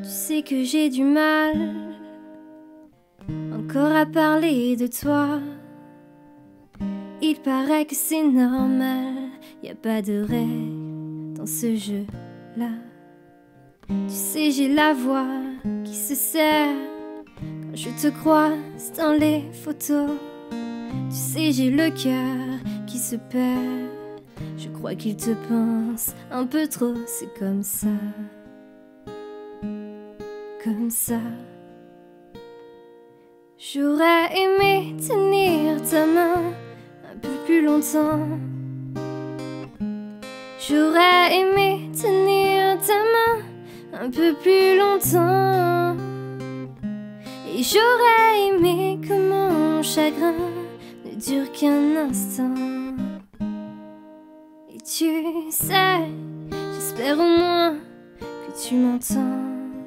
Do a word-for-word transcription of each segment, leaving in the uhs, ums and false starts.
Tu sais que j'ai du mal encore à parler de toi. Il paraît que c'est normal, y a pas de règles dans ce jeu-là. Tu sais, j'ai la voix qui se serre quand je te croise dans les photos. Tu sais, j'ai le cœur qui se perd. Je crois qu'il te pense un peu trop, c'est comme ça. Comme ça. J'aurais aimé tenir ta main un peu plus longtemps. J'aurais aimé tenir ta main un peu plus longtemps. Et j'aurais aimé que mon chagrin ne dure qu'un instant. Et tu sais, j'espère au moins que tu m'entends.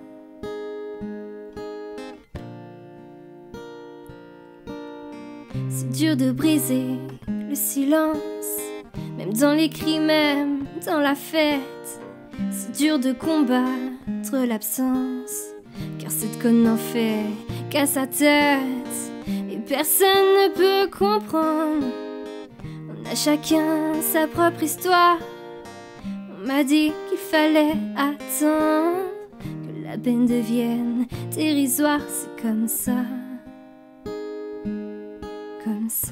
C'est dur de briser le silence, même dans les cris, même dans la fête. C'est dur de combattre l'absence, car cette conne n'en fait qu'à sa tête. Et personne ne peut comprendre, on a chacun sa propre histoire. On m'a dit qu'il fallait attendre que la peine devienne dérisoire. C'est comme ça. Comme ça.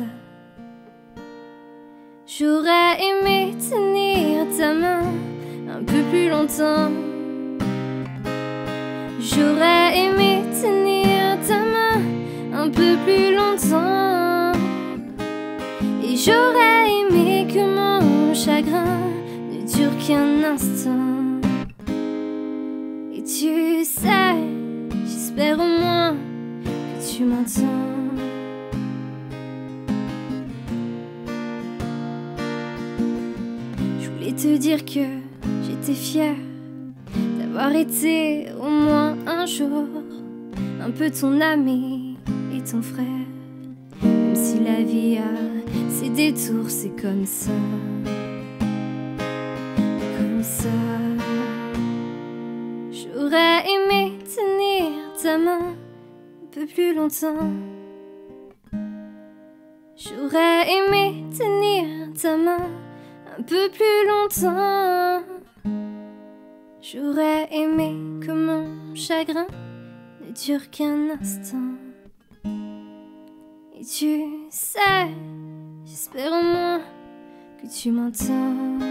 J'aurais aimé tenir ta main un peu plus longtemps. J'aurais aimé tenir ta main un peu plus longtemps. Et j'aurais aimé que mon chagrin ne dure qu'un instant. Et tu sais, j'espère au moins que tu m'entends. Te dire que j'étais fière d'avoir été au moins un jour un peu ton ami et ton frère. Même si la vie a ses détours, c'est comme ça. Comme ça. J'aurais aimé tenir ta main un peu plus longtemps. J'aurais aimé tenir ta main un peu plus longtemps. J'aurais aimé que mon chagrin ne dure qu'un instant. Et tu sais, j'espère au moins que tu m'entends.